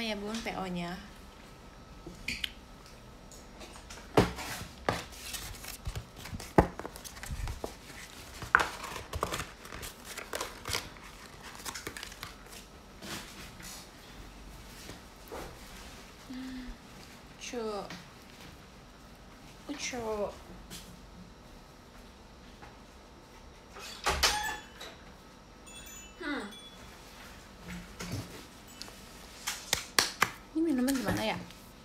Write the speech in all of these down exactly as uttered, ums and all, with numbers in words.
ya bun, P O-nya. Ucu, ucu. Hmm. Ini minuman gimana ya?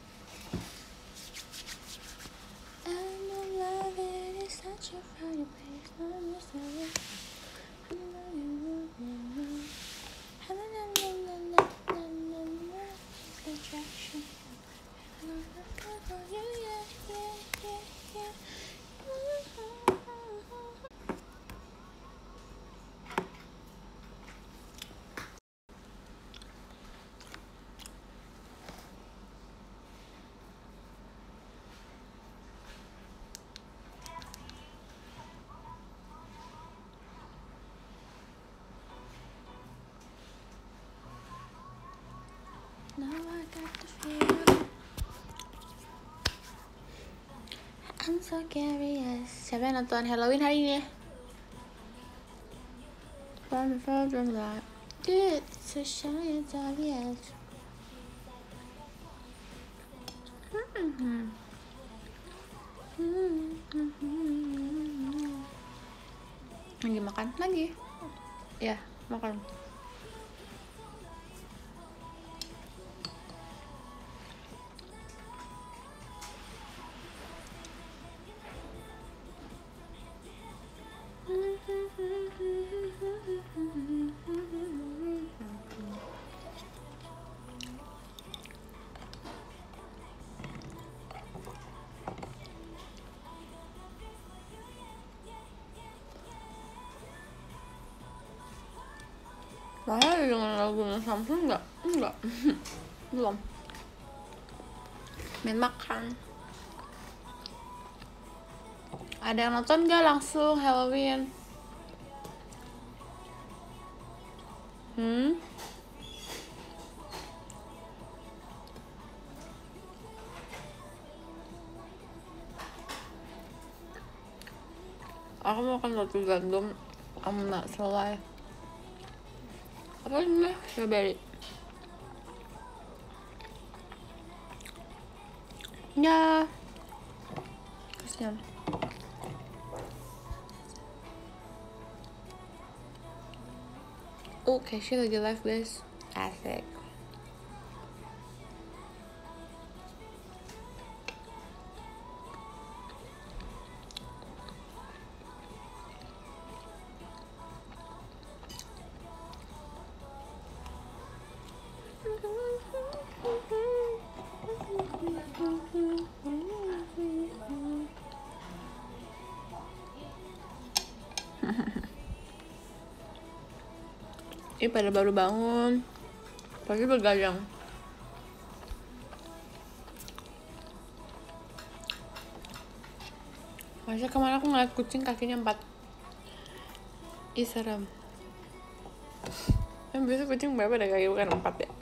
Now I got the feeling I'm so curious. Siapa yang nonton Halloween hari ini? From the from that Dude, so shy and obvious. Hmm. Lagi makan? Lagi? Ya, makan. Masa dengan lagunya Samsung enggak? Enggak. Belum. Main makan. Ada yang nonton gak langsung Halloween? Hmm? Aku makan roti gandum sama selai. Apa ini? Strawberry. Ya. Kasihan. Oh, Casey lagi live guys. Asik. Ini pada baru bangun, pagi begadang. Masa kemana aku ngeliat kucing kakinya empat. Ih serem. Kan biasa kucing berapa ada kaki bukan empat ya?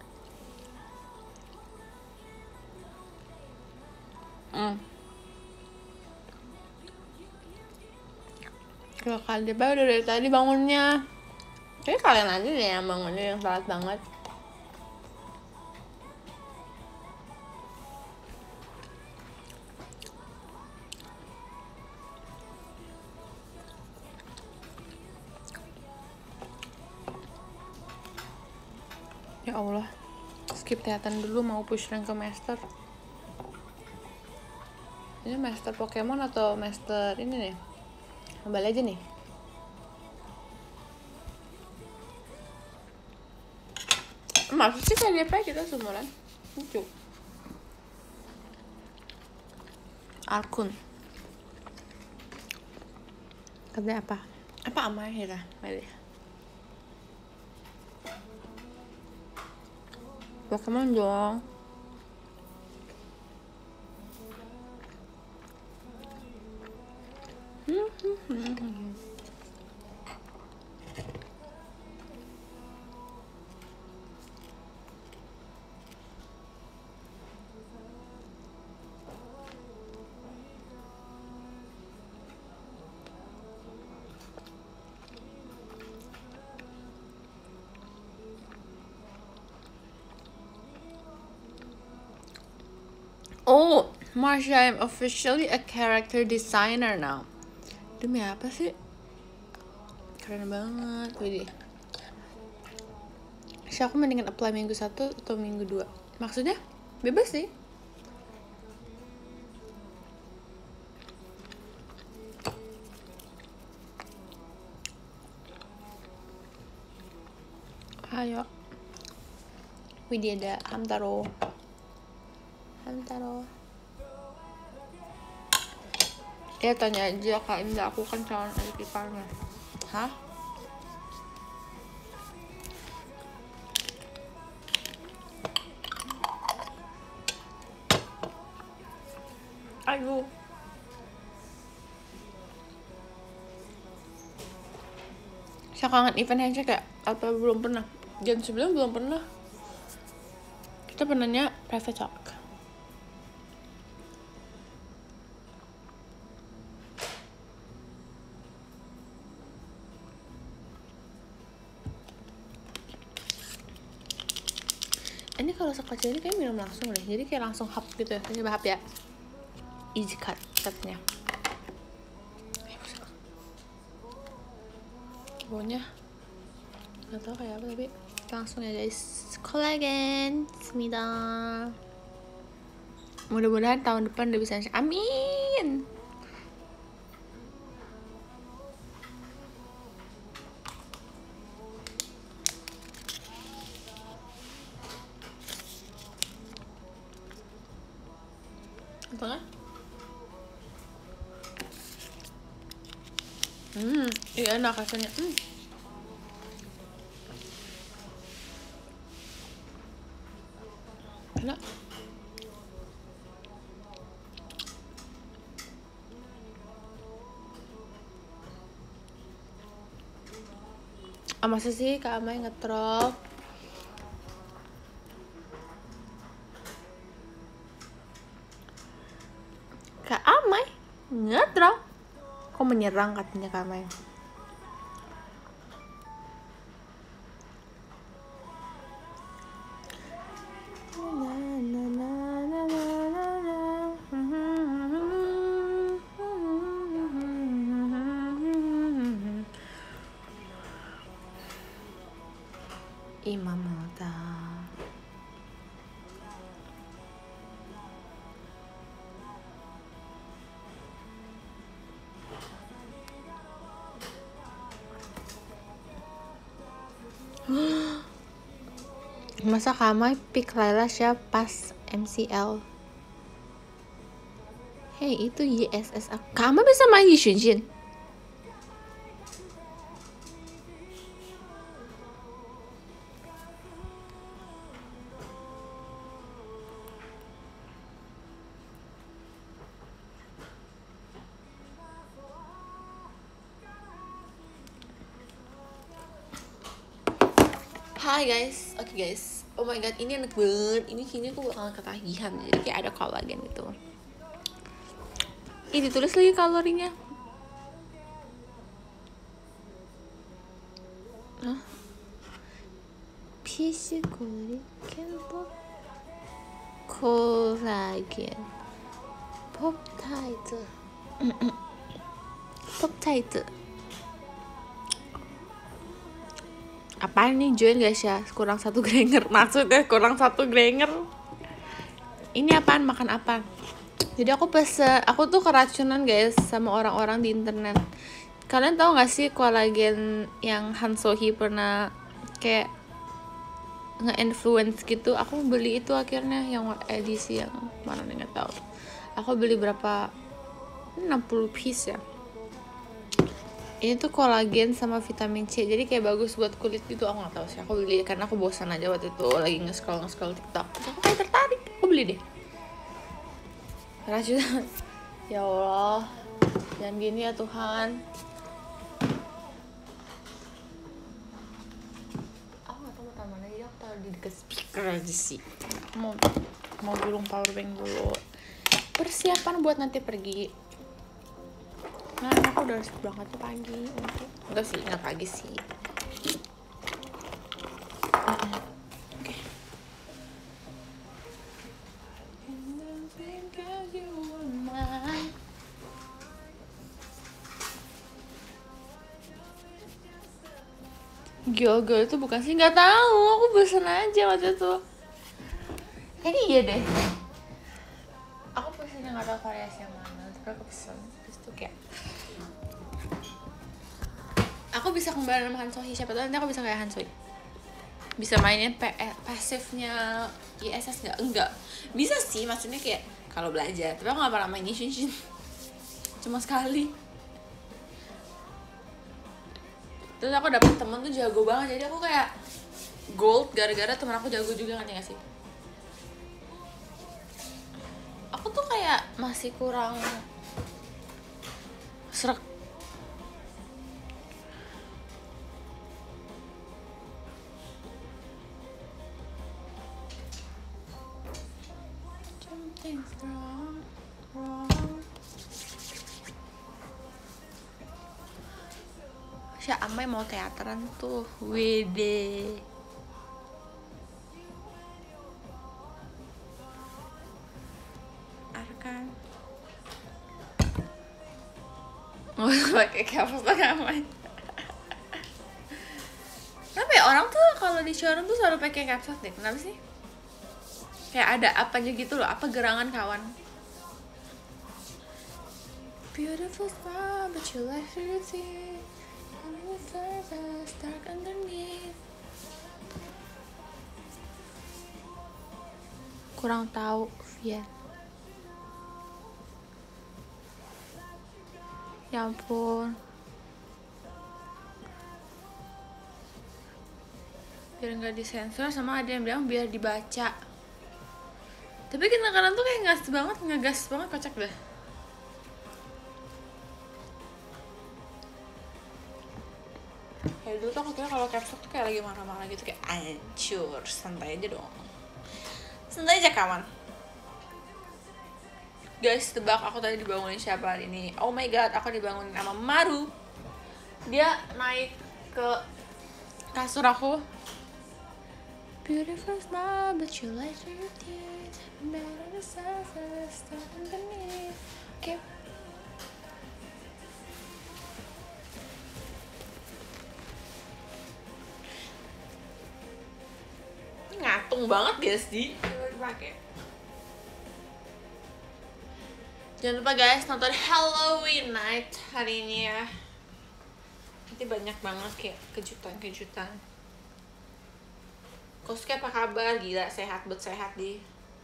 Hmm. Kalau kalian udah dari tadi bangunnya. Jadi kalian aja deh yang bangunnya yang telat banget. Ya Allah, skip teatan dulu mau push rank ke master. Ini master Pokemon atau master ini nih? Mobile aja nih. Maksud sih kayak apa kita semuanya? Lucu. Arkun. Katanya apa? Apa Amahira? Mari. Pokemon dong. Hmm, hmm, hmm, hmm. Marsha, I'm officially a character designer now. Demi apa sih? Keren banget. Widih. So, aku mendingan apply minggu satu atau minggu dua. Maksudnya bebas sih. Ayo. Widih ada Hamtaro. Hamtaro. Ya tanya aja Kak Indah, aku kan calon adik iparnya. Hah? Aduh. Saya kangen event handshake ya? Apa belum pernah? Jam sebelum belum pernah. Kita pernahnya private talk. Ini kalau sekecil ini kayak minum langsung deh, jadi kayak langsung hap gitu ya. Ini hap ya, easy cut cutnya. Baunya nggak tahu kayak apa tapi langsung ya guys. Kolagen, semida. Mudah-mudahan tahun depan udah bisa. Amin. Tengah. Hmm, iya enak rasanya. Hmm. Enak. Ah, masa sih Kak Amai nge-troll? Kak Amai nge-troll? Kok menyerang katanya Kak Amai? Imam Mota. Masa Kamai pick Laila Shah pas M C L? Hei, itu Y S S aku. Kamai bisa main Yi Xuanjin? Hai guys, oke okay guys. Oh my god, ini enak banget. Ini kayaknya aku bakal ketagihan. Jadi kayak ada kolagen gitu. Ini ditulis lagi kalorinya. Hah? 피시 kolagen pop kolagen pop tight pop tight. Apaan nih, join guys ya, kurang satu granger. Maksudnya kurang satu granger. Ini apaan, makan apa? Jadi aku pesen, aku tuh keracunan guys sama orang-orang di internet. Kalian tahu gak sih kolagen yang Han Sohee pernah kayak nge-influence gitu? Aku beli itu akhirnya yang edisi yang mana nih, gak tahu. Aku beli berapa, enam puluh piece ya. Ini tuh kolagen sama vitamin C, jadi kayak bagus buat kulit gitu. Aku nggak tahu sih, aku beli karena aku bosan aja waktu itu lagi nge-scroll nge-scroll TikTok. Aku kayak tertarik, aku beli deh. Racunan. Ya Allah, jangan gini ya Tuhan. Aku nggak tahu mau taruh mana, jadi aku taruh di dekat speaker aja sih. Mau mau gulung power bank dulu. Persiapan buat nanti pergi. Nah, aku udah harus berangkat pagi untuk enggak sih, nggak pagi sih. Oke. Gyogo itu bukan sih, nggak tahu, aku bosan aja waktu itu. Kayaknya iya deh. Aku pesen yang nggak tahu variasi yang mana, terus aku pesen, terus tuh kayak aku bisa kembali sama Hansohi, siapa tahu nanti aku bisa kayak Hansohi, bisa mainin P pasifnya I S S nggak? Enggak, bisa sih, maksudnya kayak kalau belajar, tapi aku nggak pernah main Ishinshin, cuma sekali. Terus aku dapet temen tuh jago banget, jadi aku kayak gold gara-gara temen aku jago juga kan, ya gak sih? Aku tuh kayak masih kurang serak. Something's wrong, wrong. Si Amai mau teateran tuh, wede. Arkan. Oh, pakai kapas pakai Amai. Kenapa ya orang tuh kalau di showroom tuh selalu pakai capsule deh? Kenapa sih? Kayak ada apanya gitu loh, apa gerangan kawan? Beautiful smile, but you like to see. Dark underneath. Kurang tahu, Via. Ya ampun. Biar nggak disensor, sama ada yang bilang biar dibaca. Tapi kadang-kadang tuh kayak ngas banget, ngegas banget, kocak dah. Kayak dulu tuh aku kira kalau caps lock tuh kayak lagi marah-marah gitu, kayak ancur, santai aja dong. Santai aja kawan. Guys, tebak aku tadi dibangunin siapa hari ini? Oh my god, aku dibangunin sama Maru. Dia naik ke kasur aku. Beautiful smile, but you like your teeth. Better the surface, stuck underneath. Okay. Ngatung banget guys sih. Coba dipakai. Jangan lupa guys nonton Halloween Night hari ini ya. Nanti banyak banget kayak kejutan-kejutan. Kosuke apa kabar? Gila, sehat buat sehat di.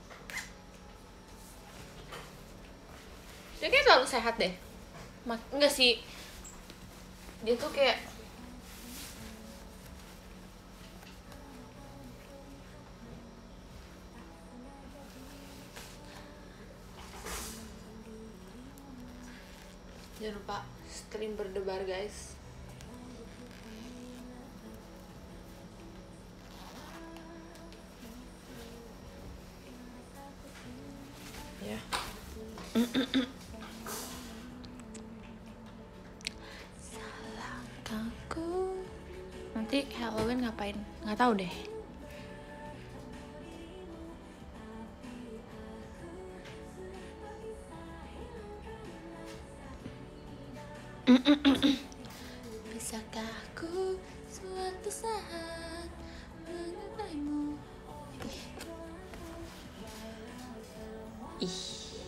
Dia kayak selalu sehat deh. Enggak sih. Dia tuh kayak jangan lupa stream berdebar guys. Ya. Salahkanku. Nanti Halloween ngapain? Nggak tahu deh. Bisakah aku suatu saat mengenaimu? Ih. Ih.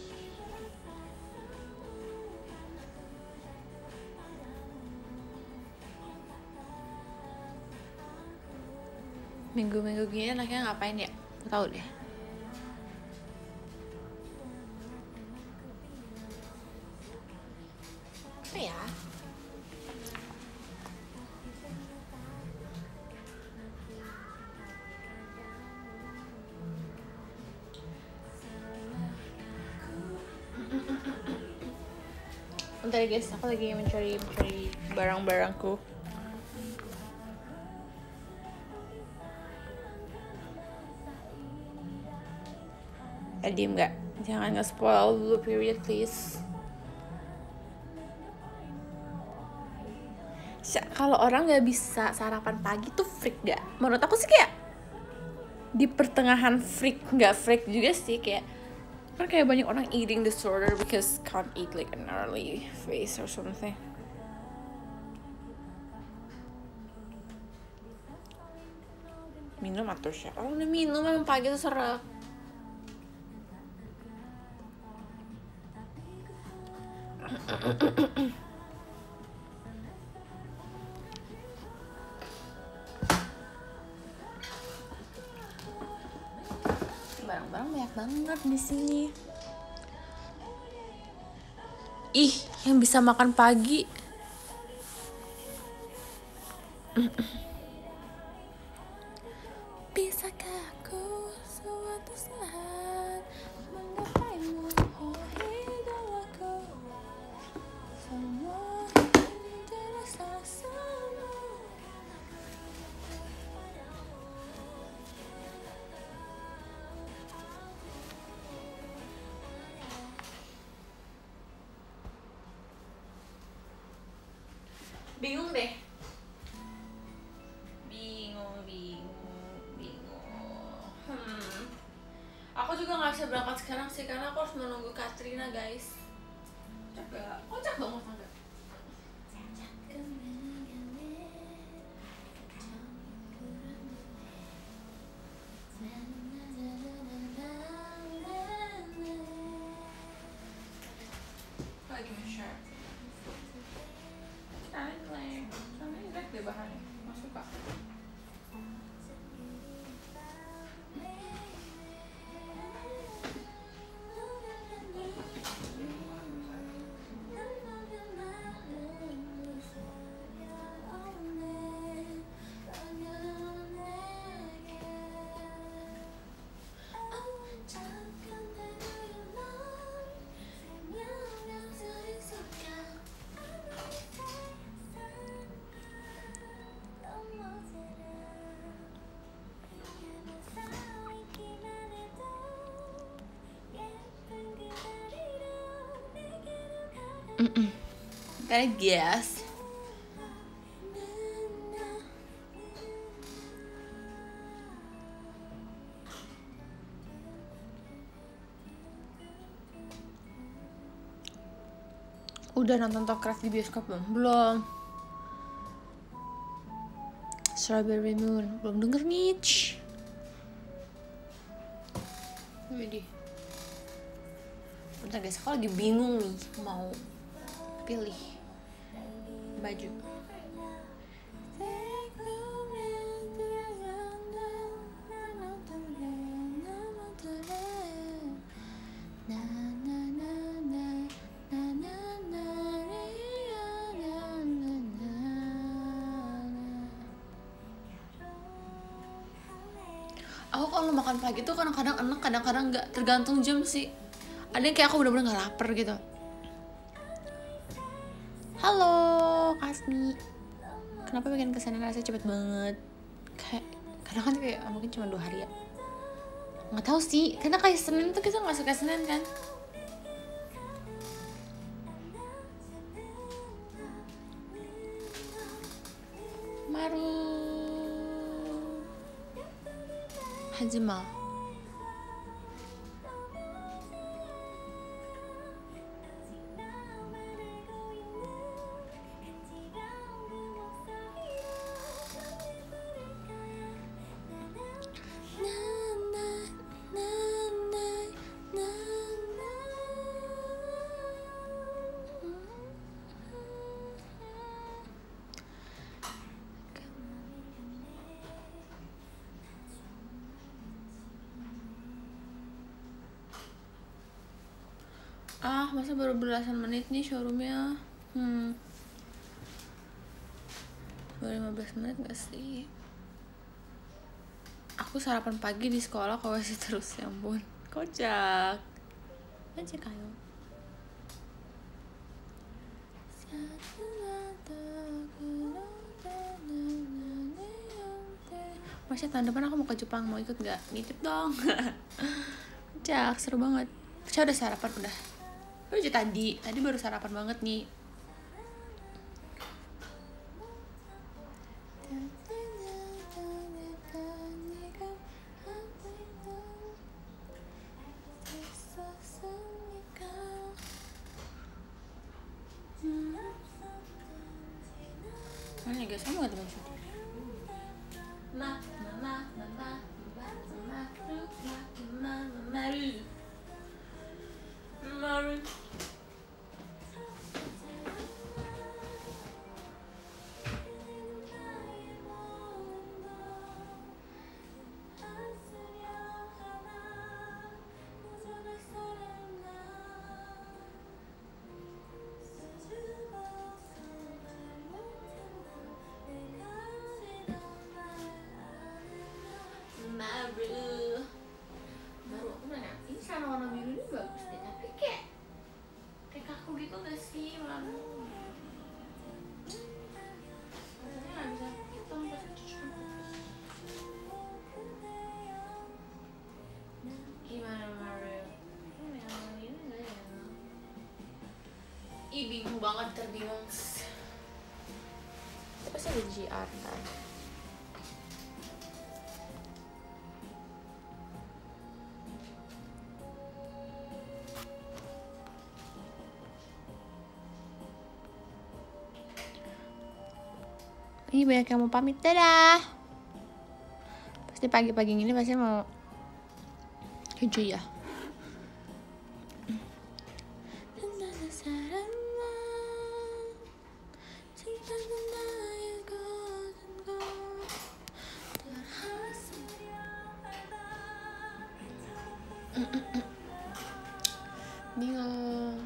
Minggu-minggu gini anaknya ngapain ya? Nggak tahu deh. Apa ya? Bentar ya guys, aku lagi mencari mencari barang-barangku. Eh, diem gak? Jangan nge-spoil dulu period please. Kalau orang gak bisa sarapan pagi tuh freak gak? Menurut aku sih kayak di pertengahan freak, gak freak juga sih, kayak kan kayak banyak orang eating disorder because can't eat like an early phase or something. minum atau share. Kalau udah minum memang pagi tuh serak. Barang-barang banyak banget di sini. Ih, yang bisa makan pagi. Bisakah aku suatu saat menggapaimu, oh idolaku. Semua ini terasa sama. Bingung deh. Bingung, bingung, bingung. Hmm. Aku juga nggak bisa berangkat sekarang sih karena aku harus menunggu Katrina, guys. Coba, kocak dong mas tangga. Lagi nge-share. Sekarang jelek, soalnya jelek deh bahannya. Nggak suka. Mm-mm. Gotta guess. Udah nonton Tokret di bioskop belum? Belum. Strawberry Moon belum denger nih. Widih. Bentar guys, aku lagi bingung nih mau pilih baju. Aku kalau makan pagi tuh kadang-kadang enak, kadang-kadang enggak, tergantung jam sih. Ada yang kayak aku bener-bener gak lapar gitu. Halo Kasmi, kenapa bikin kesana rasanya cepet banget? Kayak kadang kan kayak mungkin cuma dua hari ya. Nggak tahu sih, karena kayak Senin tuh kita nggak suka Senin kan. Maru Hajima. Ah, masa baru belasan menit nih showroomnya. Hmm. Baru lima belas menit gak sih? Aku sarapan pagi di sekolah kok masih terus, ya ampun. Kocak. Aja kayo. Masya tahun depan aku mau ke Jepang, mau ikut gak? Nitip dong. Kocak, seru banget. Saya udah sarapan udah. Udah tadi, tadi baru sarapan banget nih. Mana guys, kamu gak teman sih? Nah, nah, nah, nah, warna biru ini bagus deh, tapi kayak kayak kaku gitu gak sih warna? Rasanya nggak bisa hitam, pasti cocok. Gimana Mario? Ini yang ini nggak ya? Ih bingung banget, terbingung. Pasti ada G R kan? Ini banyak yang mau pamit, dadah. Pasti pagi-pagi ini pasti mau keju ya. Bingung.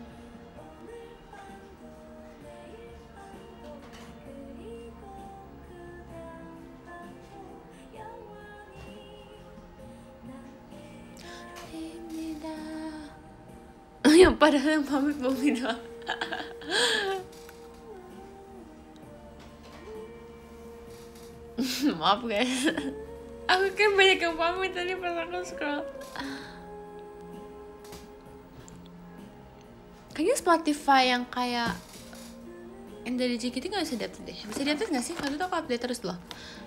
Yang padahal yang pamit Bumida. Maaf guys, aku kan banyak yang pamit tadi pas aku scroll. Kayaknya Spotify yang kayak yang dari J K T nggak bisa diupdate deh. Bisa diupdate nggak sih? Waktu itu aku update terus loh.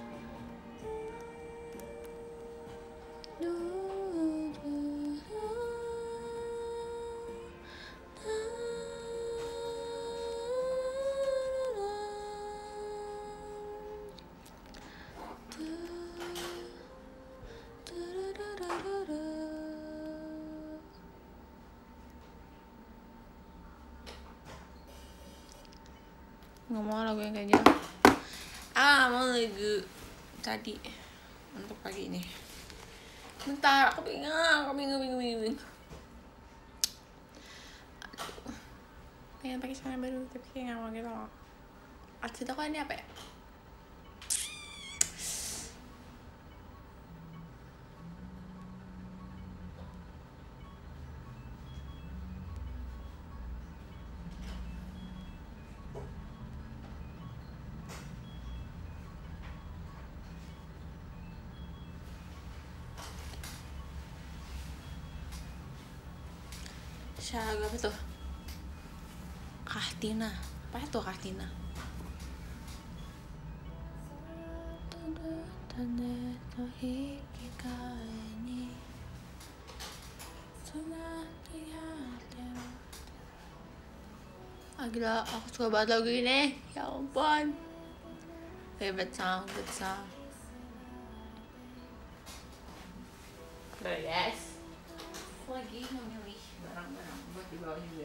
Nggak mau lagu yang kayak gitu. Ah, mau lagu tadi untuk pagi ini. Bentar, aku bingung, aku bingung, bingung, bingung. Aduh, pengen pakai celana baru tapi kayak nggak mau gitu loh. Outfit aku ini apa ya? Siapa apa tuh? Kahtina. Apa itu Kahtina? Ah gila, aku suka banget lagu ini. Ya ampun. Favorite song, good song. Udah guys. Aku lagi memilih barang-barang buat dibawa juga.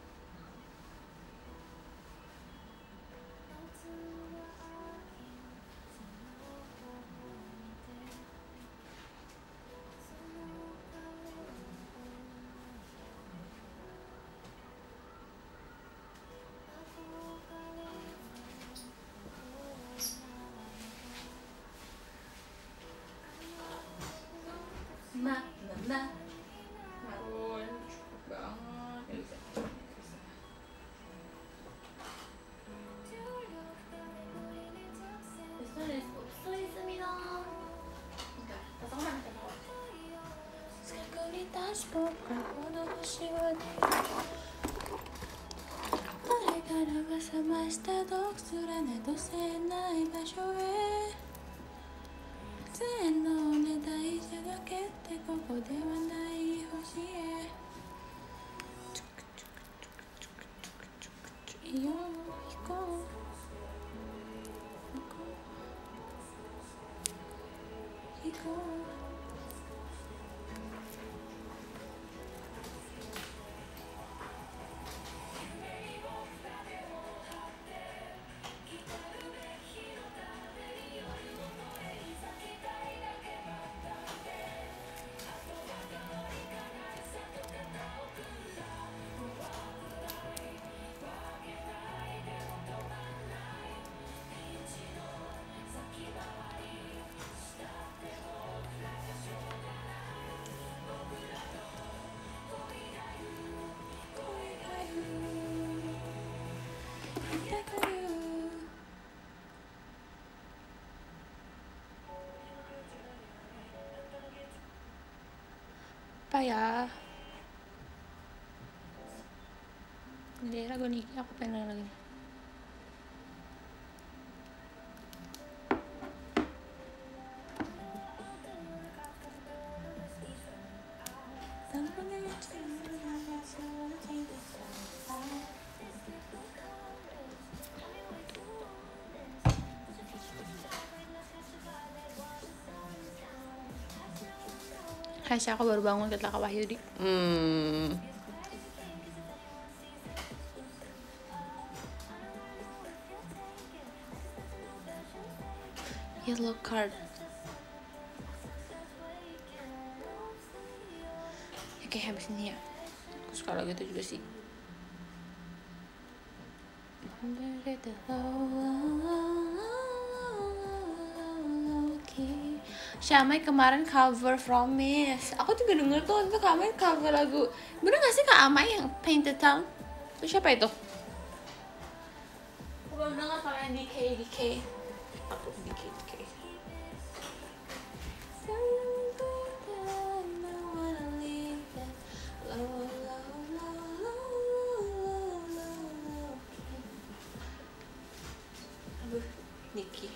Ma, ma, ma. Marun, cepet banget. Ya bisa. Bisa. apa ya? Ini lagu Niki, aku pengen denger lagi. Hasya, aku baru bangun ketika Kak Wahyudi. Hmm. Yellow card. Ya, kayak habis ini ya. Aku suka lagu itu juga sih. Syamai kemarin cover Promise. Aku juga denger tuh itu kemarin cover lagu. Bener gak sih Kak Amai yang Painted Town? Itu siapa itu? Aku belum denger kalau yang D K D K. Aku D K D K. Aduh, Niki.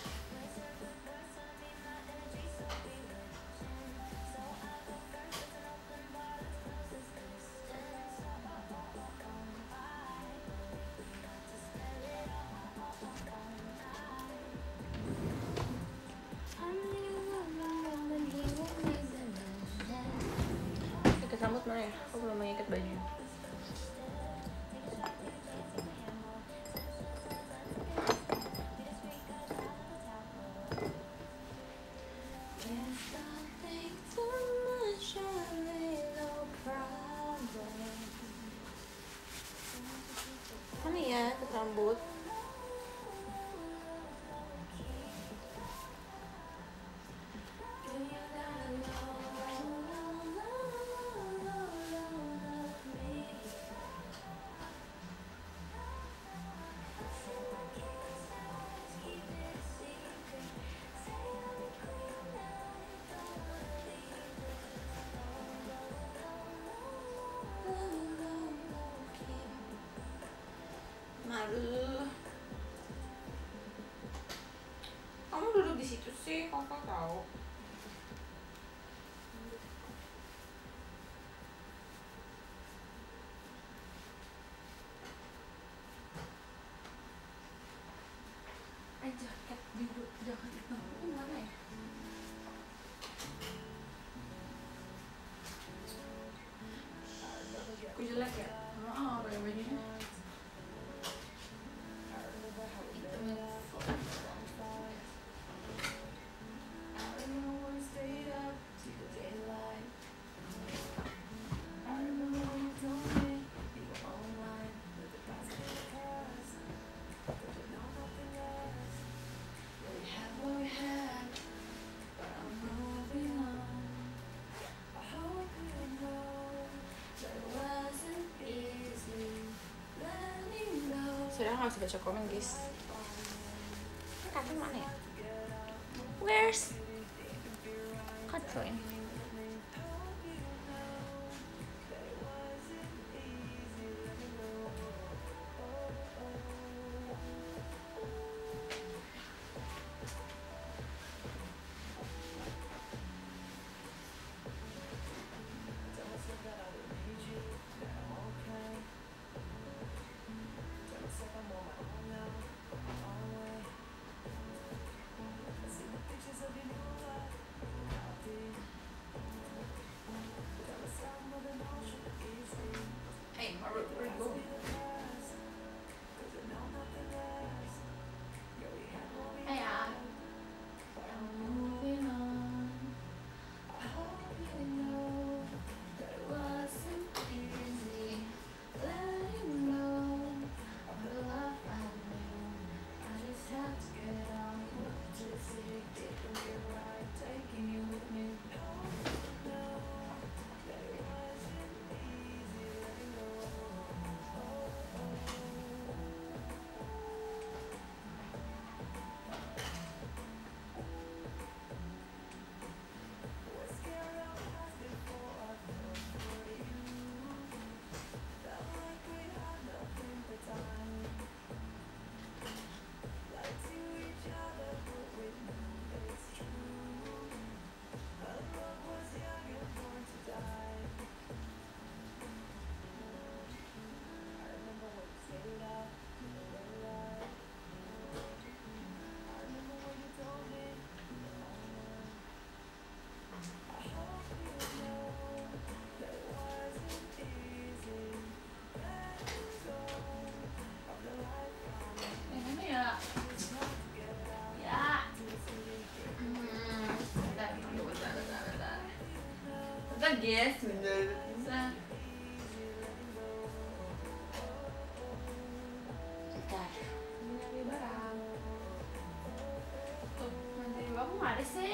Rambut mana ya? Aku belum mengikat baju. Mana ya ikat rambut? Aduh, kamu duduk di situ sih, kakak tahu. Eh, jaket duduk, jaket itu mana ya? Aku jelek ya? Oh, pakai bajunya. Sudah nggak bisa baca komen guys. Kartu mana ya? Where's kartu ini? susah guys, bener susah. Bentar, nyari barang. Tuh, nanti aku nggak ada sih.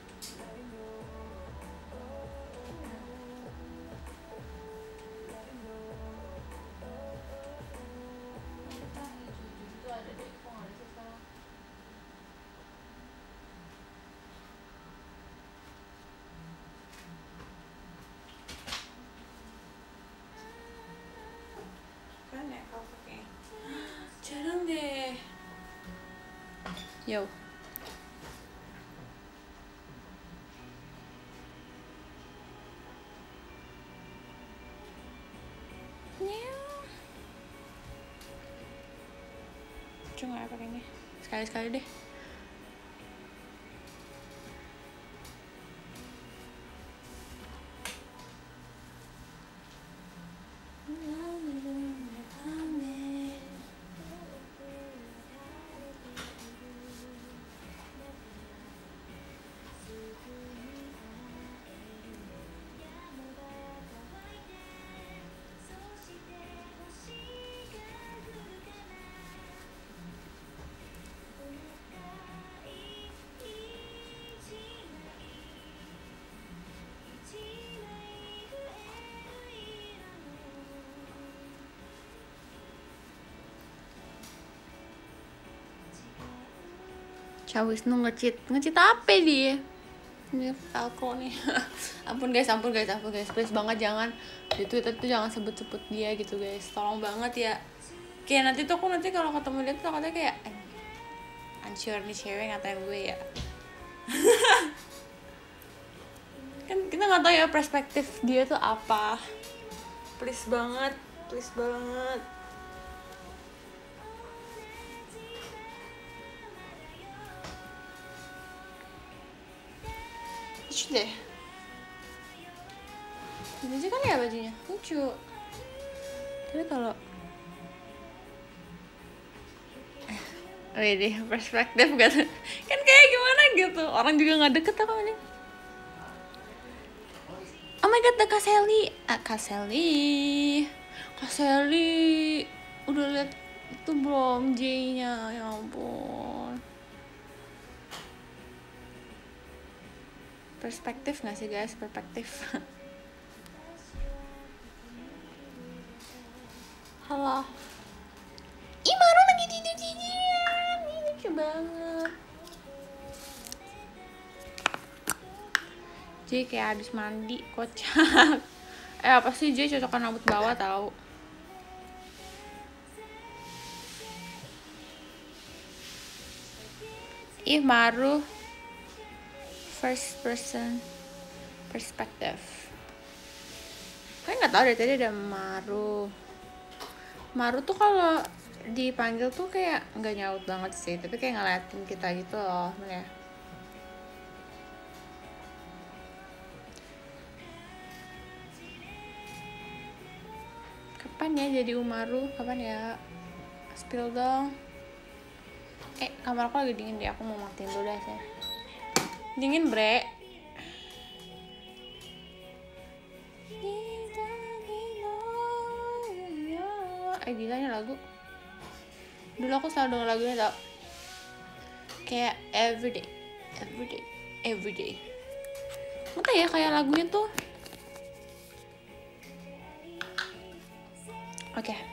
Jarang deh. Yo. Cuma nggak pakainya. Sekali-sekali deh. Cah Wisnu ngecit, ngecit apa dia? Ini Falco nih. Ampun guys, ampun guys, ampun guys, please banget jangan di Twitter tuh jangan sebut-sebut dia gitu guys, tolong banget ya. Kayak nanti tuh aku nanti kalau ketemu dia tuh katanya kayak hancur nih cewek ngatain gue ya. Kan kita nggak tahu ya perspektif dia tuh apa. Please banget, please banget. Lucu deh. Ini aja kali ya bajunya, lucu. Tapi kalau Wih, perspektif gitu. Kan kayak gimana gitu. Orang juga gak deket apa nih. Oh my god, ada Kak Sally. Ah, Kak Sally. Kak Sally. Udah liat itu belum J-nya? Ya ampun. Perspektif gak sih guys? Perspektif. Halo. Ih, Maru lagi tidur-tiduran. Ini lucu banget. J kayak habis mandi, kocak. Eh apa sih J cocokan rambut bawah tahu. Ih, Maru first person perspective. Kayaknya nggak tahu deh tadi ada Maru. Maru tuh kalau dipanggil tuh kayak nggak nyaut banget sih, tapi kayak ngeliatin kita gitu loh, ya. Kapan ya jadi Umaru? Kapan ya? Spill dong. Eh, kamar aku lagi dingin deh, aku mau matiin dulu deh saya. Dingin bre. Eh gila nih lagu. Dulu aku selalu denger lagunya tau. Kayak everyday, everyday, everyday. Entah ya kayak lagunya tuh. Oke. Okay.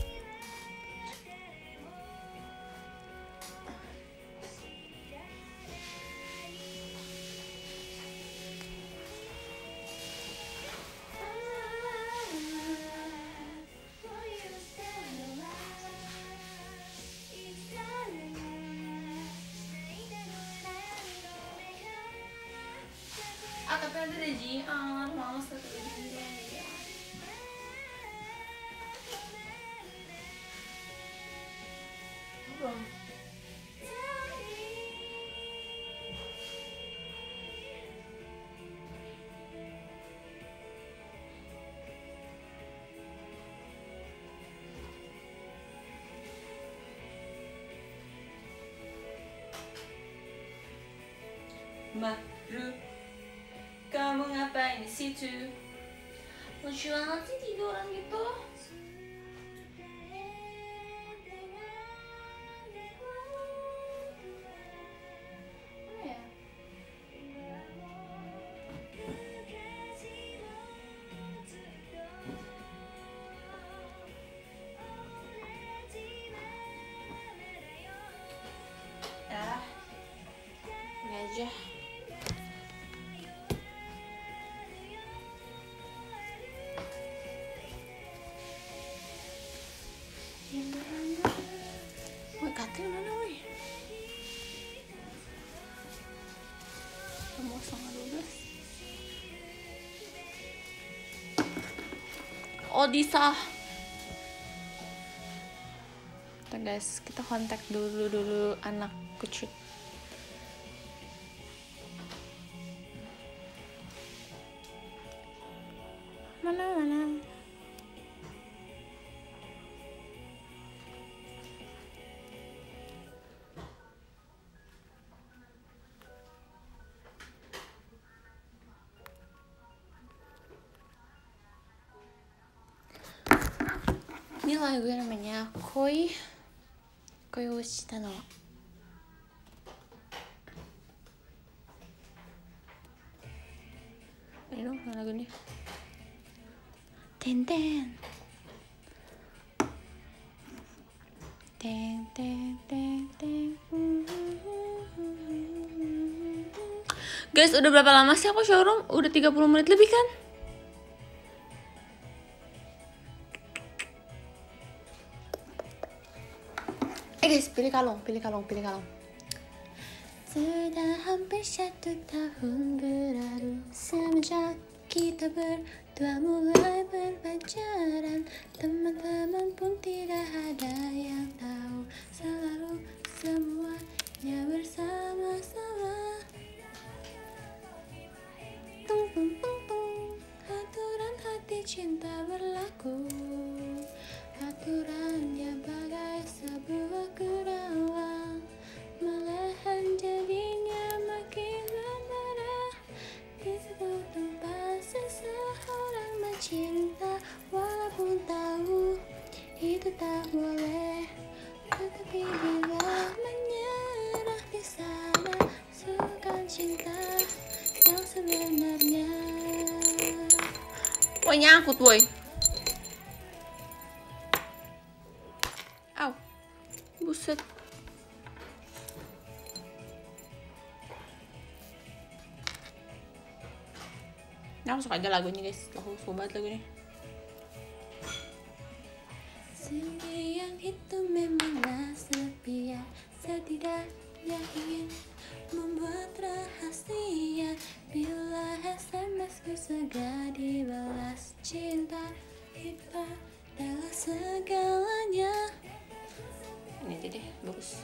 Ah, tapi nanti ada Jian, males kata Jian ya. Belum. Maru kamu ngapain di situ? Lucu banget sih tiduran gitu. Ya, ini aja. Woi, katil mana woi? Kamu setengah dua belas. Odisa. Kita guys, kita kontak dulu dulu anak kucut. Mana mana? Ini lagu yang namanya Koi Koi wo shita no. Ini dong lagu ini. Ten ten ten ten ten ten. Guys, udah berapa lama sih aku showroom? Udah tiga puluh menit lebih kan? Eh guys, pilih kalung, pilih kalung, pilih kalung. Sudah hampir satu tahun berlalu semenjak kita berdua mulai berpacaran. Teman-teman pun tidak ada yang tahu, selalu semuanya bersama-sama. Tung tung tung tung, aturan hati cinta berlaku. Aturannya bagai sebuah gurauan, malahan jadinya makin memerah. Di satu tempat seseorang mencinta, walaupun tahu itu tak boleh, tetapi bila menyerah di sana, sukan cinta yang sebenarnya. Woi, nyangkut woi. Au, buset. Nah, masuk aja lagunya guys, aku suka banget lagunya. Sendirian itu memanglah sepi ya, setidaknya ingin membuat rahasia. Bila S M S-ku segera dibalas, cinta kita adalah segalanya. Ini aja deh, bagus.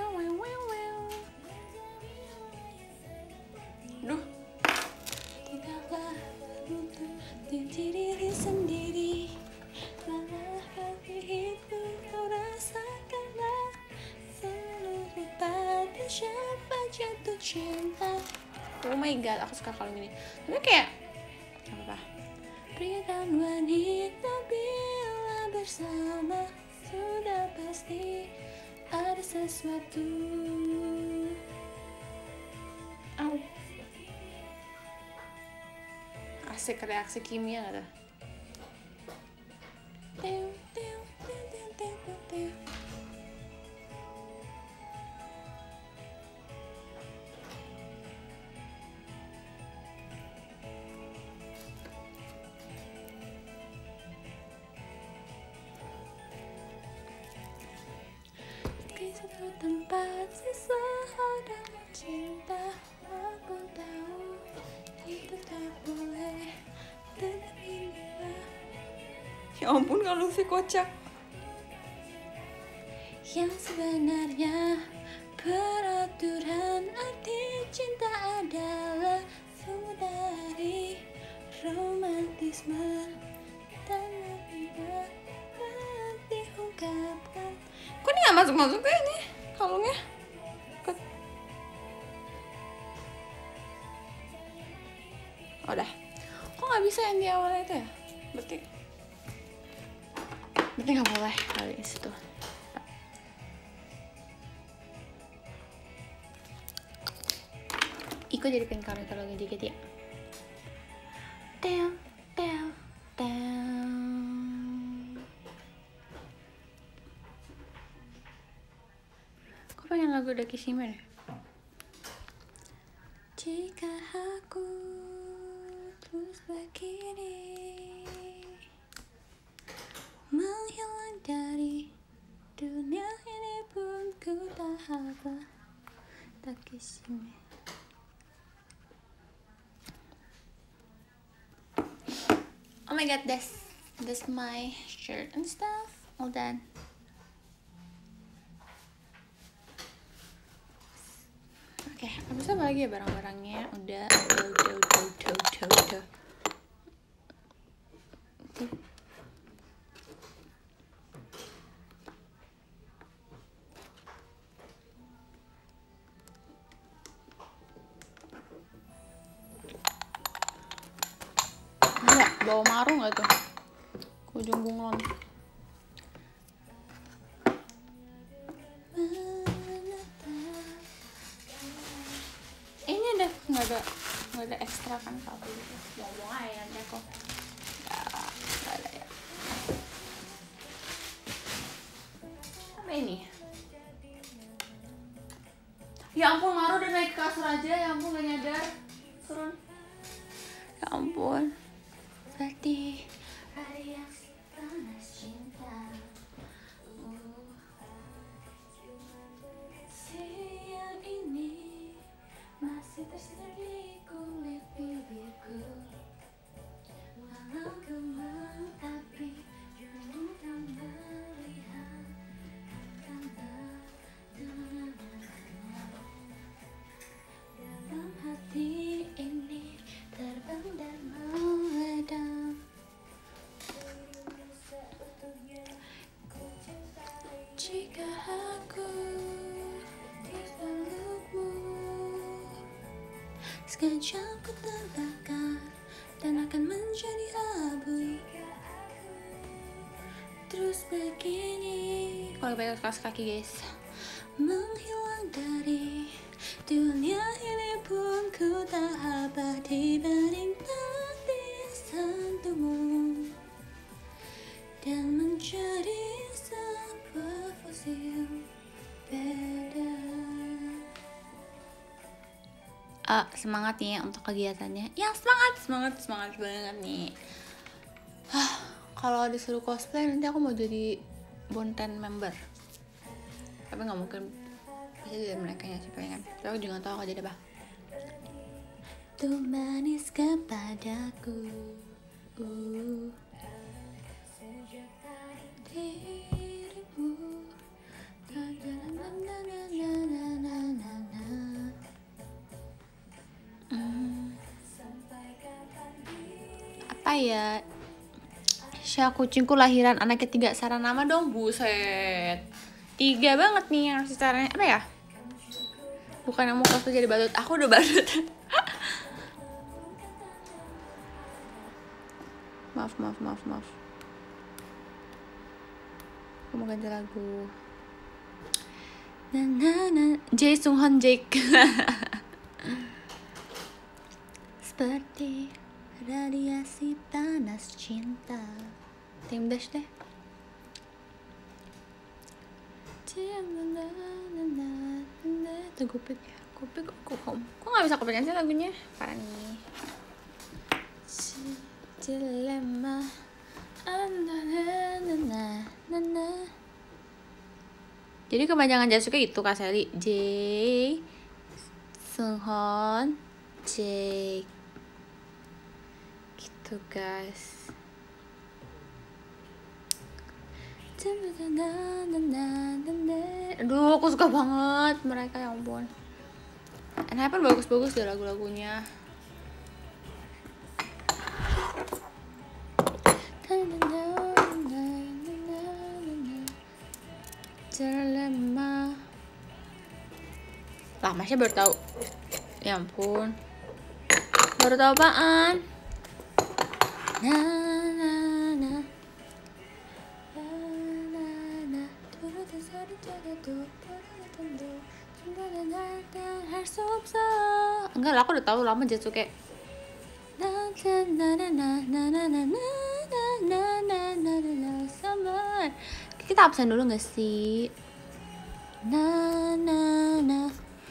Duh, tidaklah untuk diri sendiri, malah kali itu kau rasakanlah seluruh pada siapa jatuh cinta. Oh my god, aku suka kalung ini. Tapi kayak apa? Pria dan wanita bila bersama, sudah pasti ada sesuatu. Au. Asik reaksi kimia gak tuh? Tew, tew, tew, tew, tew, tew, tew. Di satu tempat seseorang cinta, walaupun tahu itu tak boleh, tetapi bila. Ya ampun, kalau si kocak. Yang sebenarnya peraturan arti cinta adalah sumber dari romantisme dan tidak dapat diungkapkan. Kok ini gak masuk-masuk kayak ini kalungnya? itu ya? Berarti Berarti nggak boleh kali di situ. Iko jadi pengen kali kalau lagi dikit ya. Tel, tel, tel. Kok pengen lagu Dakishima deh? Jika aku terus begini, menghilang dari dunia ini pun ku tak apa Dakishima. Oh my god, that's that's my shirt and stuff. All done. Oke, okay, habis apa lagi ya barang-barangnya? Udah, udah, udah, udah, udah, udah, udah. Enggak, bawa marung gak tuh? Ke ujung bunglon. Ini ada, nggak ada, nggak ada ekstra kan kalau gitu. Ngomong aja nanti aku. Nggak, nggak ada ya. Apa ini? Ya ampun, Maru udah naik ke kasur aja. Ya ampun, gak nyadar. Turun. Ya ampun. Berarti radiasi panas cinta. Siang ini masih tersirat di kulit bibirku. Walau kau mengetapi, jangan kau melihat gambar dalam hati ini terbang dan meredam. Jika aku terpelukmu, sekejap ku terbakar dan akan menjadi abu. Terus begini, kalau pakai kaos kaki guys, menghilang dari dunia ini pun ku tak apa dibanding tadi sentuhmu dan menjadi sebuah fosil beda. Uh, semangat nih ya untuk kegiatannya. Ya semangat, semangat, semangat banget nih. Huh, kalau disuruh cosplay nanti aku mau jadi Bonten member. Tapi nggak mungkin pasti dari mereka ya sih pengen. Tapi aku juga nggak tahu aku jadi apa. Tuh manis kepadaku. Uh. Dirimu. Hmm. Apa ya? Syah kucingku lahiran anak ketiga, saran nama dong. Buset, tiga banget nih yang harus caranya apa ya? Bukan yang mau cosplay jadi badut, aku udah badut. maaf maaf maaf maaf aku mau ganti lagu. Na na na Jae Sunghoon Jake. Seperti radiasi panas cinta. Tim Dash deh. Itu Gupik ya. Gupik aku home. Kok gak bisa kepengen sih lagunya? Parah nih. Dilema. Jadi kepanjangan Jasuke itu Kak Sally. J Sunghoon Jake. Gitu guys. Aduh, aku suka banget mereka, ya ampun. Enhypen bagus-bagus deh lagu-lagunya. Dilema. Lah, Masnya baru tahu. Ya ampun. Baru tahu apaan? Na na na. Har su 없어. Enggak lah, aku udah tahu lama Jetsuke. Na na na na na na na na na na na na summer. Kita absen dulu nggak sih? Na na na.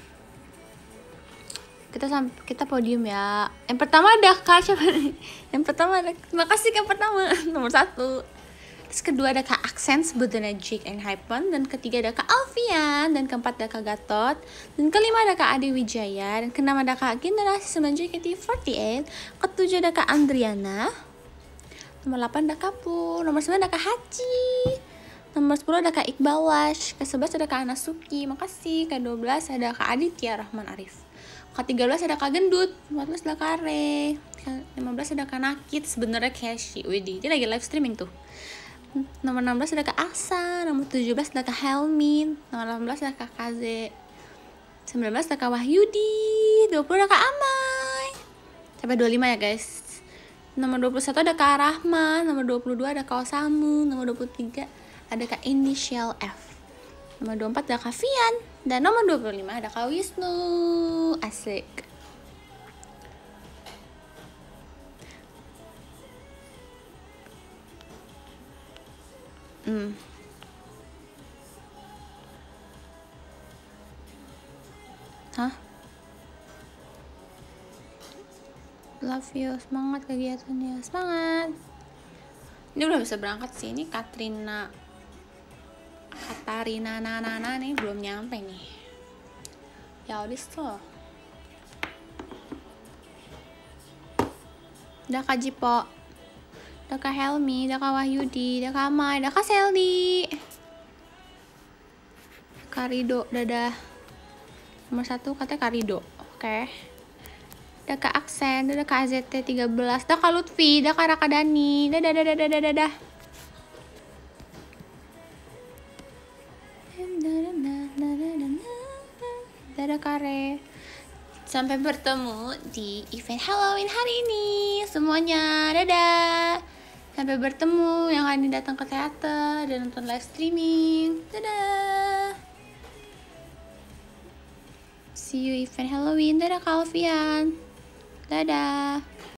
Kita sampai kita podium ya. Yang pertama ada Kak siapa nih? Yang pertama ada, makasih Kak pertama nomor satu. Terus kedua ada Kak Accents, Budenagic and Hypen. Dan ketiga ada Kak Alfian. Dan keempat ada Kak Gatot. Dan kelima ada Kak Adi Wijaya. Dan keenam ada Kak Generasi sembilan J K T empat delapan. Ketujuh ada Kak Andriana. Nomor delapan ada Kak Pu. Nomor sembilan ada Kak Haji. Nomor sepuluh ada Kak Iqbal Wash. Ke sebelas ada Kak Anasuki. Makasih. Ke dua belas ada Kak Aditya Rahman Arif. Ke tiga belas ada Kak Gendut. Ke empat belas ada Kak Re. Ke lima belas ada Kak Nakit. Sebenarnya Keshi. Widih, dia lagi live streaming tuh. Nomor enam belas ada Kak Aksa. Nomor tujuh belas ada Kak Helmin. Nomor delapan belas ada Kak Kaze. sembilan belas ada Kak Wahyudi. dua puluh ada Kak Amai. Sampai dua puluh lima ya guys. Nomor dua puluh satu ada Kak Rahman. Nomor dua puluh dua ada Kak Osamu. Nomor dua puluh tiga ada Kak Initial F. Nomor dua puluh empat ada Kak Fian. Dan nomor dua puluh lima ada Kak Wisnu. Asik. Hmm. Hah? Love you, semangat kegiatannya, semangat. Ini udah bisa berangkat sih, ini Katrina Katarina Nana nih belum nyampe nih. Ya udah tuh. Udah Kak Jipo, udah Kak Helmi, udah Kak Wahyudi, udah Kak Amai, udah Kak Seldi, Kak Rido, dadah. Nomor satu katanya Kak Rido, oke okay. Udah Kak Aksen, udah Kak A Z T tiga belas, udah Kak Lutfi, udah Kak Rakadani, dadah dadah dadah dadah dadah. Dadah Kare. Sampai bertemu di event Halloween hari ini semuanya. Dadah. Sampai bertemu yang hari ini datang ke teater dan nonton live streaming. Dadah. See you event Halloween. Dadah Kak Alfian. Dadah.